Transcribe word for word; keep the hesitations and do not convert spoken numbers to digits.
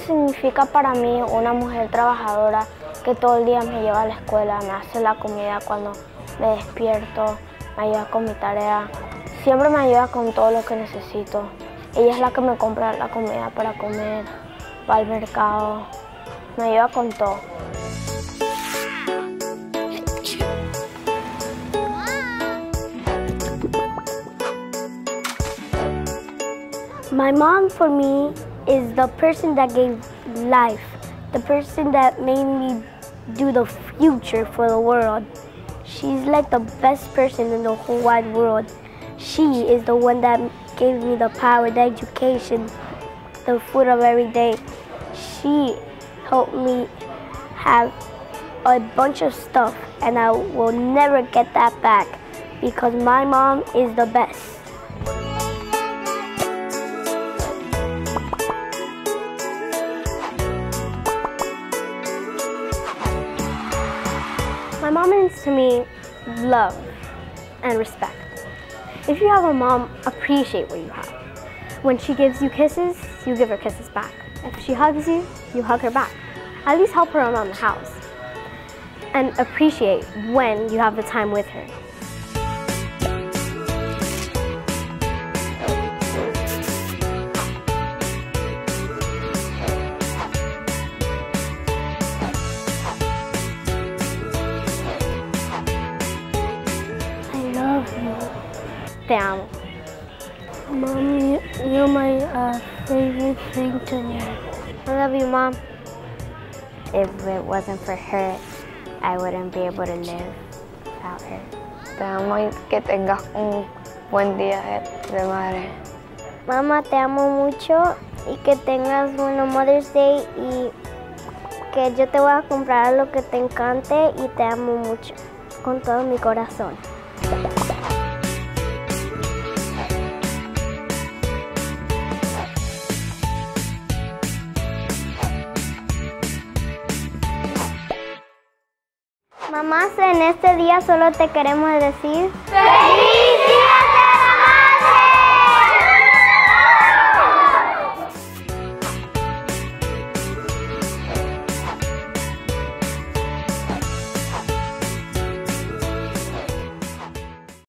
significa para mí una mujer trabajadora que todo el día me lleva a la escuela, me hace la comida cuando me despierto, me ayuda con mi tarea, siempre me ayuda con todo lo que necesito. Ella es la que me compra la comida para comer, va al mercado, me ayuda con todo. My mom, for me, is the person that gave life, the person that made me do the future for the world. She's like the best person in the whole wide world. She is the one that gave me the power, the education, the food of every day. She helped me have a bunch of stuff, and I will never get that back because my mom is the best. My mom means to me love and respect. If you have a mom, appreciate what you have. When she gives you kisses, you give her kisses back. If she hugs you, you hug her back. At least help her around the house. And appreciate when you have the time with her. Te amo. Mom, you're my uh, favorite thing to me. I love you, Mom. If it wasn't for her, I wouldn't be able to live without her. Te amo y que tengas un buen día de madre. Mamá, te amo mucho y que tengas un Mother's Day y que yo te voy a comprar lo que te encante y te amo mucho, con todo mi corazón. Mamás, en este día solo te queremos decir ¡feliz!